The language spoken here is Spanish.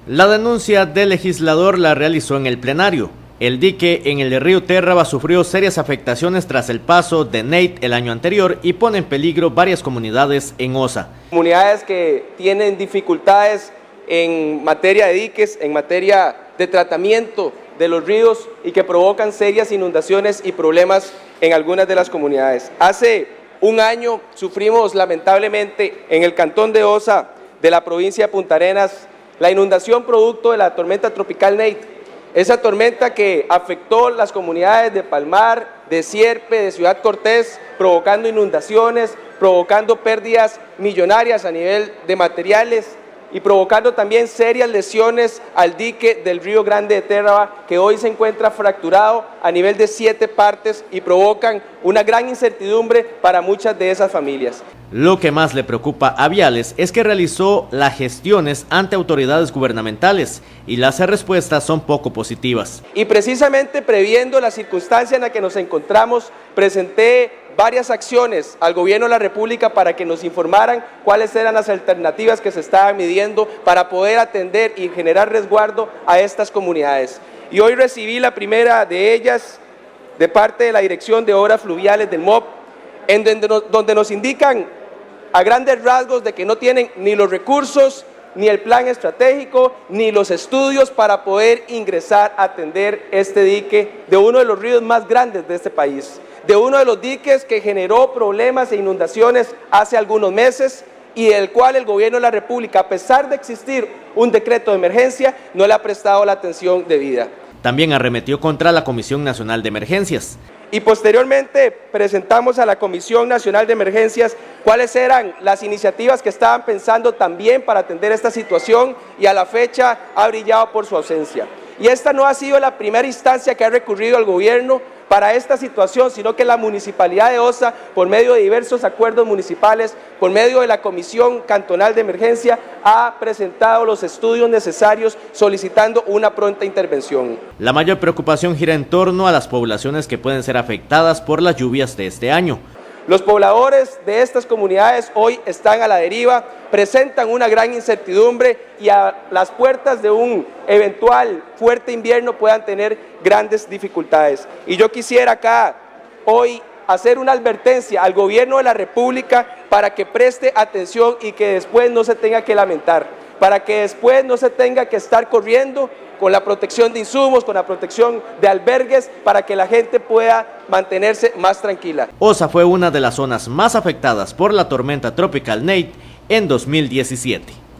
La denuncia del legislador la realizó en el plenario. El dique en el río Térraba sufrió serias afectaciones tras el paso de Nate el año anterior y pone en peligro varias comunidades en Osa. Comunidades que tienen dificultades en materia de diques, en materia de tratamiento de los ríos y que provocan serias inundaciones y problemas en algunas de las comunidades. Hace un año sufrimos lamentablemente en el cantón de Osa de la provincia de Punta Arenas la inundación producto de la tormenta tropical Nate. Esa tormenta que afectó las comunidades de Palmar, de Sierpe, de Ciudad Cortés, provocando inundaciones, provocando pérdidas millonarias a nivel de materiales y provocando también serias lesiones al dique del río Grande de Térraba, que hoy se encuentra fracturado a nivel de 7 partes y provocan una gran incertidumbre para muchas de esas familias. Lo que más le preocupa a Viales es que realizó las gestiones ante autoridades gubernamentales y las respuestas son poco positivas. Y precisamente previendo la circunstancia en la que nos encontramos, presenté varias acciones al gobierno de la República para que nos informaran cuáles eran las alternativas que se estaban midiendo para poder atender y generar resguardo a estas comunidades. Y hoy recibí la primera de ellas de parte de la Dirección de Obras Fluviales del MOP, en donde nos indican a grandes rasgos de que no tienen ni los recursos, ni el plan estratégico, ni los estudios para poder ingresar a atender este dique de uno de los ríos más grandes de este país, de uno de los diques que generó problemas e inundaciones hace algunos meses y del cual el gobierno de la República, a pesar de existir un decreto de emergencia, no le ha prestado la atención debida. También arremetió contra la Comisión Nacional de Emergencias. Y posteriormente presentamos a la Comisión Nacional de Emergencias cuáles eran las iniciativas que estaban pensando también para atender esta situación y a la fecha ha brillado por su ausencia. Y esta no ha sido la primera instancia que ha recurrido al gobierno para esta situación, sino que la Municipalidad de Osa, por medio de diversos acuerdos municipales, por medio de la Comisión Cantonal de Emergencia, ha presentado los estudios necesarios solicitando una pronta intervención. La mayor preocupación gira en torno a las poblaciones que pueden ser afectadas por las lluvias de este año. Los pobladores de estas comunidades hoy están a la deriva, presentan una gran incertidumbre y a las puertas de un eventual fuerte invierno puedan tener grandes dificultades. Y yo quisiera acá hoy hacer una advertencia al gobierno de la República para que preste atención y que después no se tenga que lamentar, para que después no se tenga que estar corriendo con la protección de insumos, con la protección de albergues, para que la gente pueda mantenerse más tranquila. Osa fue una de las zonas más afectadas por la tormenta tropical Nate en 2017.